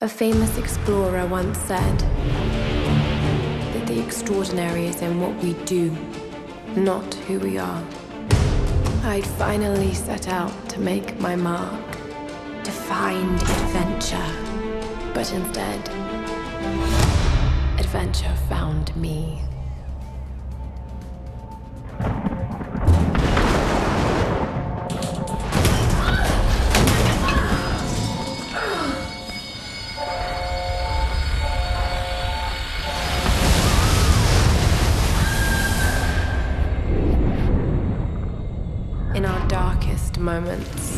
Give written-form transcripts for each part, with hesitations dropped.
A famous explorer once said that the extraordinary is in what we do, not who we are. I'd finally set out to make my mark, to find adventure. But instead, adventure found me. In our darkest moments,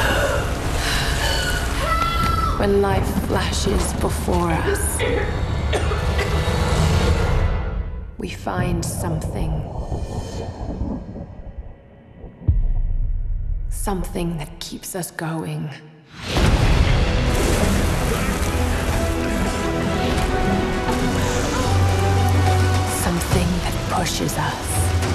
when life flashes before us, we find something that keeps us going. Something that pushes us.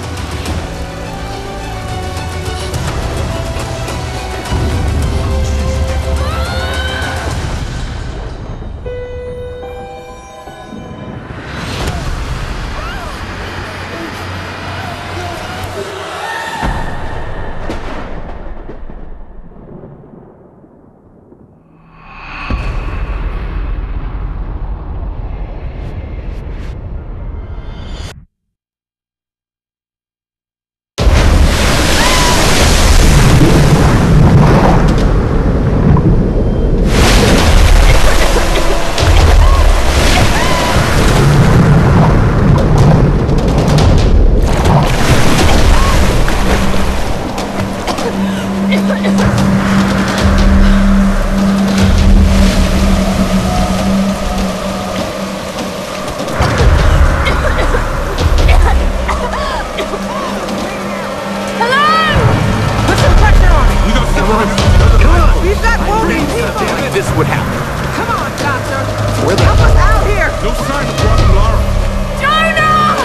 This would happen. Come on, Doctor! Where the Help us out here! No sign of Robin Lara. Jonah!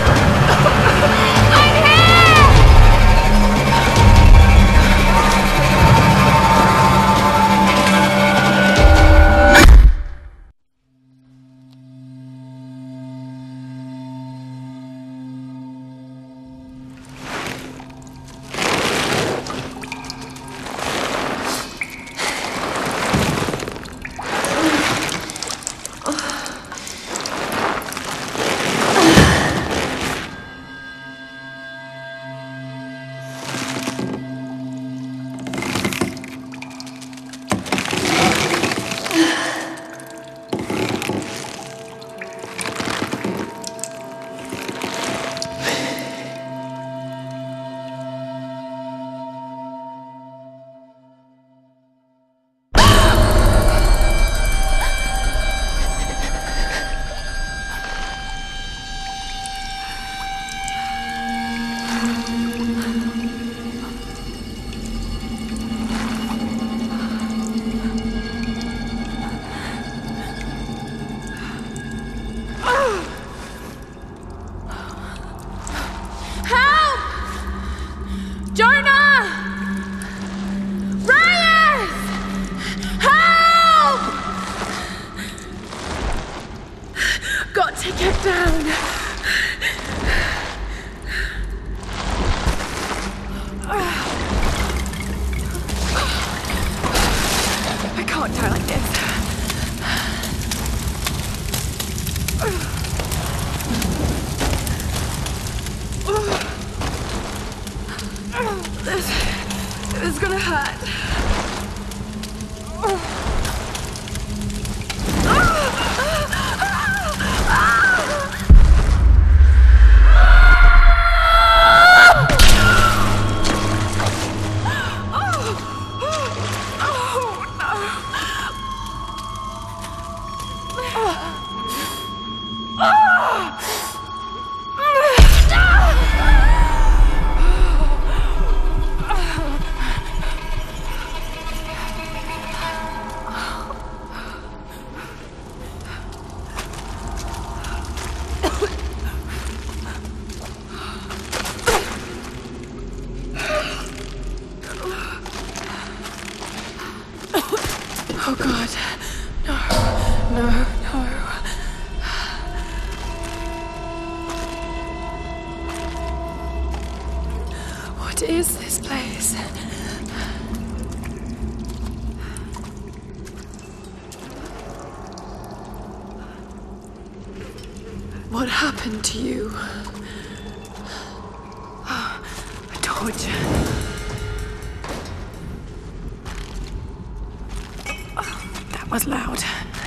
I'm here! Get down! I can't die like this. This is gonna hurt. What is this place? What happened to you? A torch. Oh, that was loud.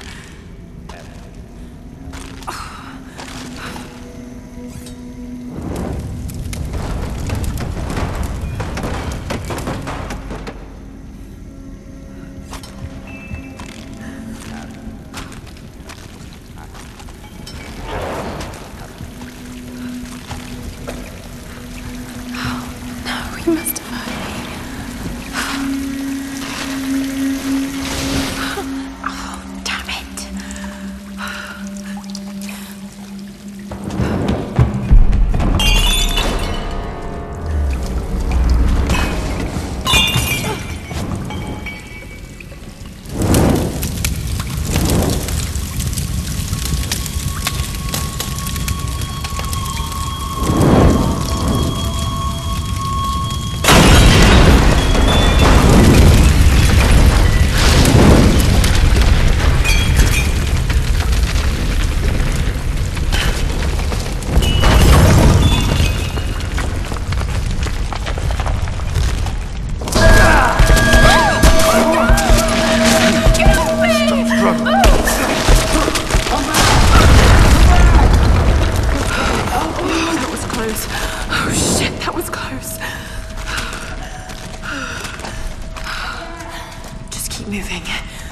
Moving.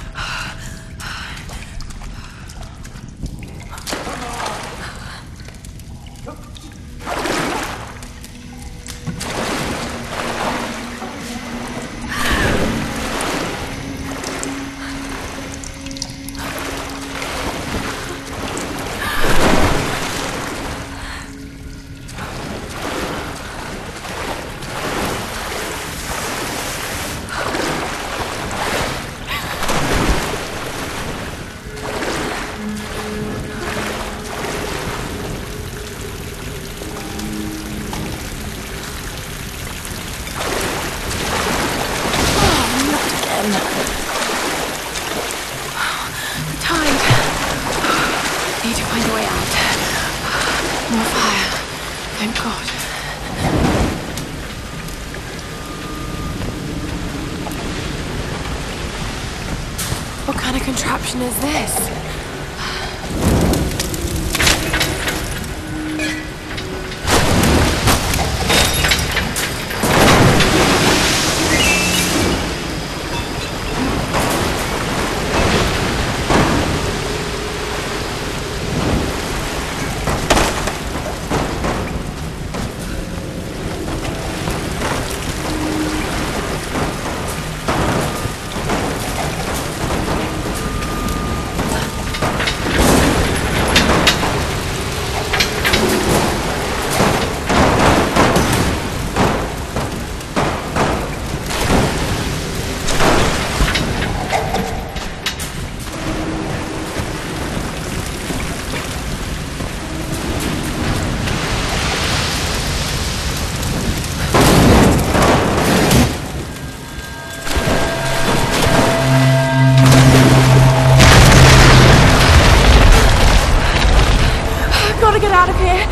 What kind of contraption is this? Get out of here!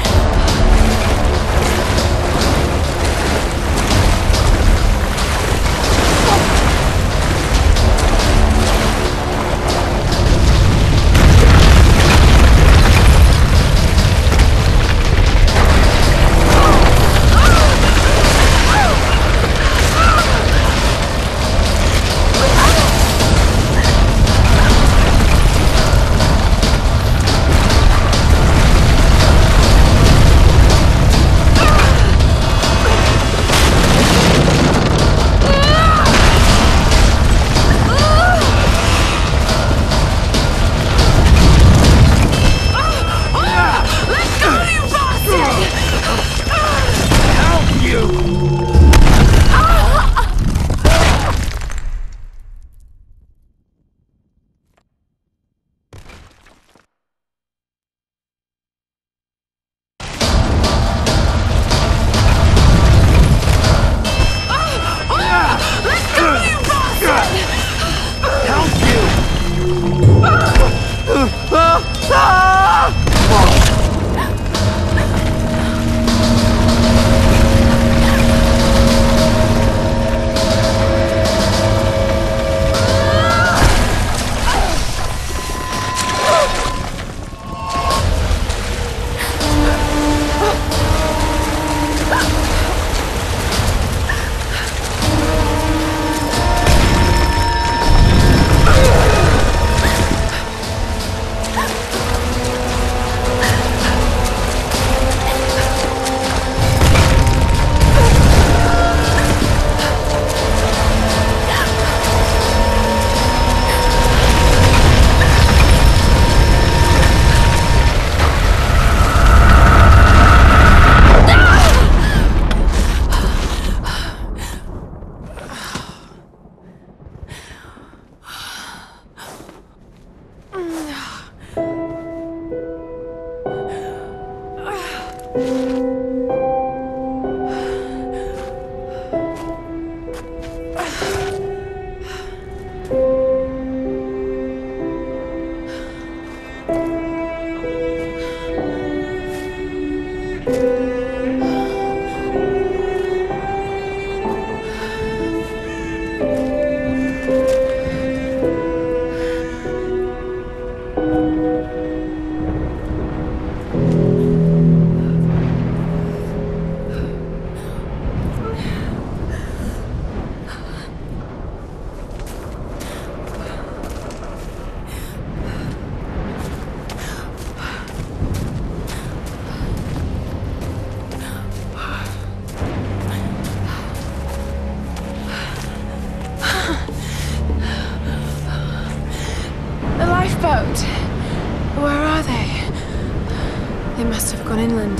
Where are they? They must have gone inland.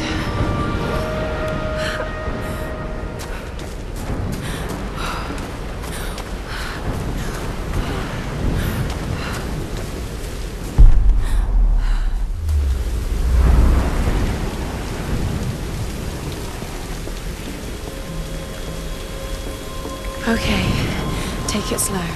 Okay, take it slow.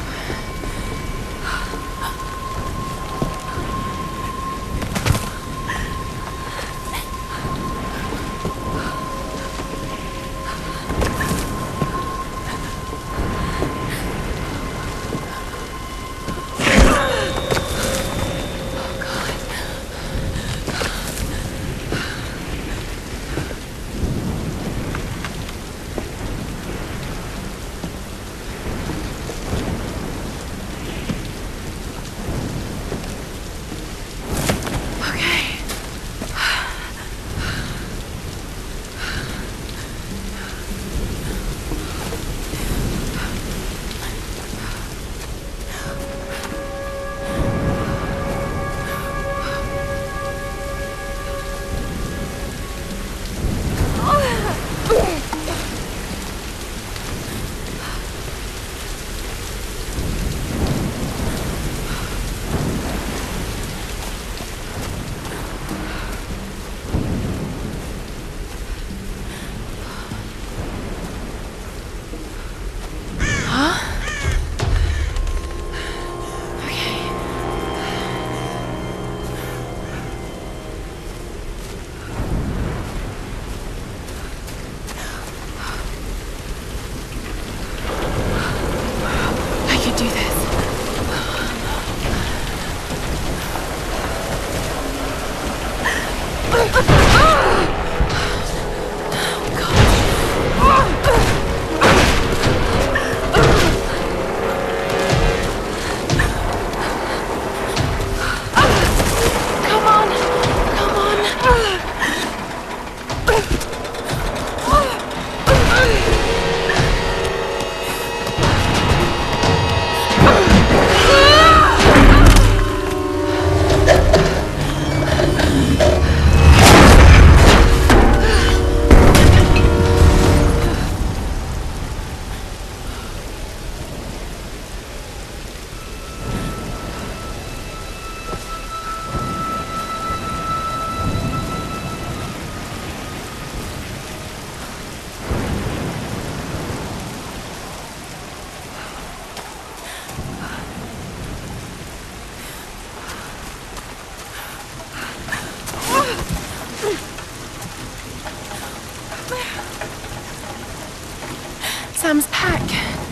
Sam's pack.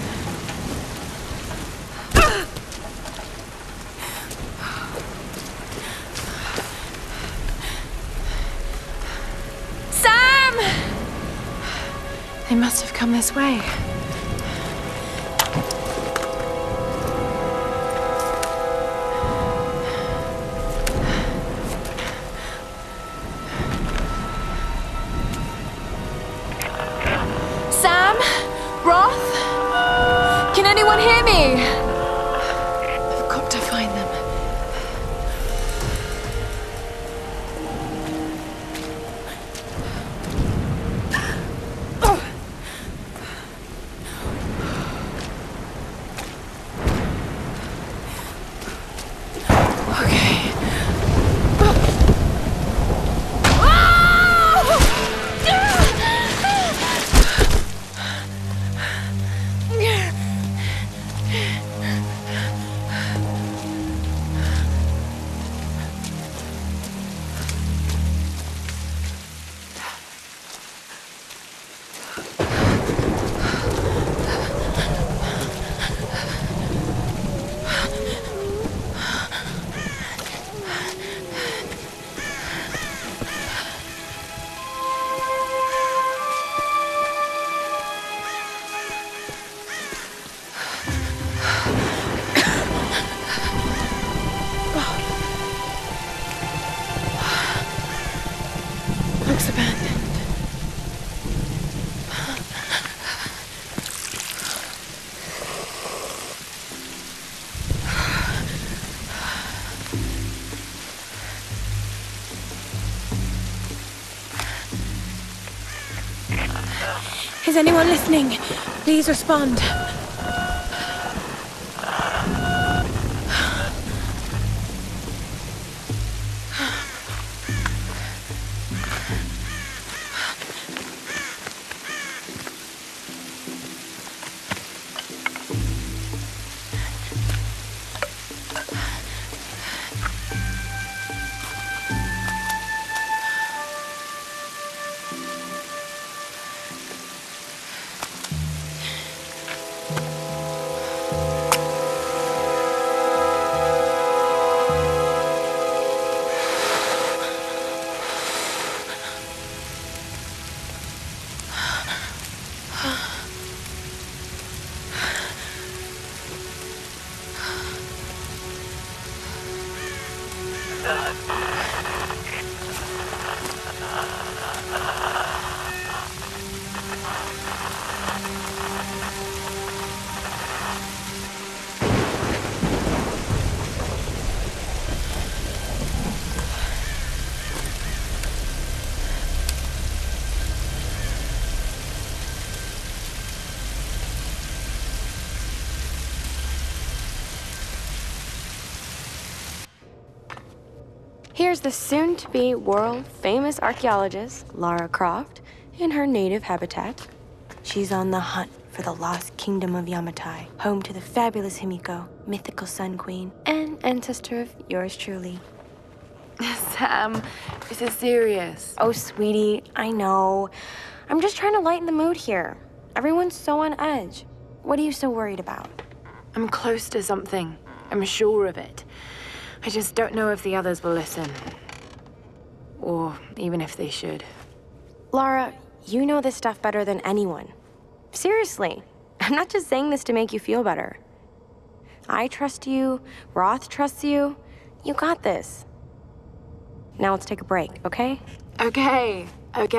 Sam! They must have come this way. Roth? Can anyone hear me? I've got to find them. looks abandoned. Is anyone listening? Please respond. Here's the soon-to-be world-famous archaeologist, Lara Croft, in her native habitat. She's on the hunt for the lost kingdom of Yamatai, home to the fabulous Himiko, mythical Sun Queen, and ancestor of yours truly. Sam, this is serious. Oh, sweetie, I know. I'm just trying to lighten the mood here. Everyone's so on edge. What are you so worried about? I'm close to something. I'm sure of it. I just don't know if the others will listen. Or even if they should. Lara, you know this stuff better than anyone. Seriously, I'm not just saying this to make you feel better. I trust you, Roth trusts you. You got this. Now let's take a break, okay? Okay.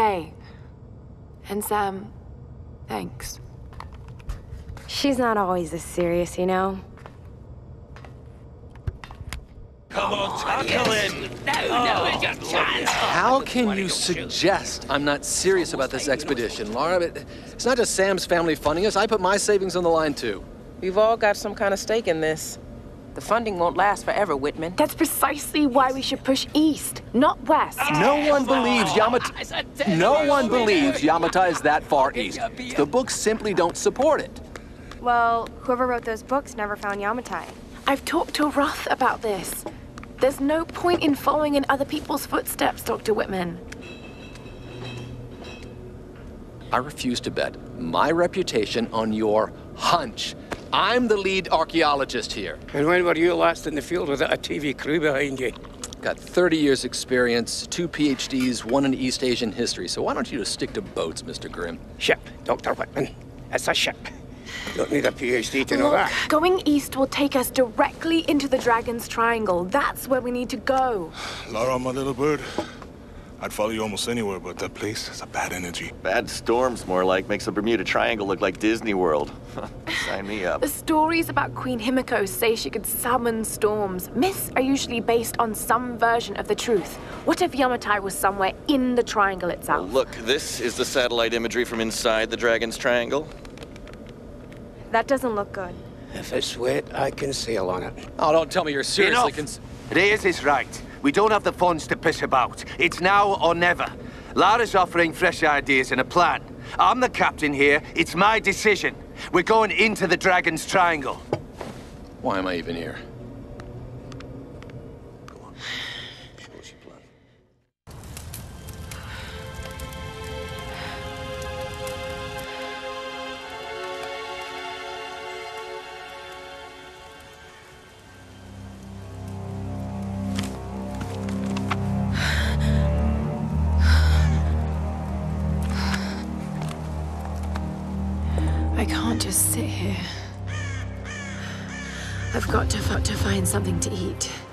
And Sam, thanks. She's not always this serious, you know? Come on, tackle him! No, it's your chance! How can you suggest I'm not serious about this expedition, Lara? It's not just Sam's family funding us. I put my savings on the line, too. We've all got some kind of stake in this. The funding won't last forever, Whitman. That's precisely why we should push east, not west. No one believes Yamatai. No one believes Yamatai is that far east. The books simply don't support it. Well, whoever wrote those books never found Yamatai. I've talked to Roth about this. There's no point in following in other people's footsteps, Dr. Whitman. I refuse to bet my reputation on your hunch. I'm the lead archaeologist here. And when were you last in the field without a TV crew behind you? Got 30 years experience, 2 PhDs, 1 in East Asian history. So why don't you just stick to boats, Mr. Grimm? Ship, Dr. Whitman. It's a ship. You don't need a PhD to know that. Going east will take us directly into the Dragon's Triangle. That's where we need to go. Lara, my little bird. I'd follow you almost anywhere, but that place has a bad energy. Bad storms, more like. Makes the Bermuda Triangle look like Disney World. Sign me up. The stories about Queen Himiko say she could summon storms. Myths are usually based on some version of the truth. What if Yamatai was somewhere in the triangle itself? Well, look, this is the satellite imagery from inside the Dragon's Triangle. That doesn't look good. If it's wet, I can sail on it. Oh, don't tell me you're seriously Reyes is right. We don't have the funds to piss about. It's now or never. Lara's offering fresh ideas and a plan. I'm the captain here. It's my decision. We're going into the Dragon's Triangle. Why am I even here? I can't just sit here. I've got to find something to eat.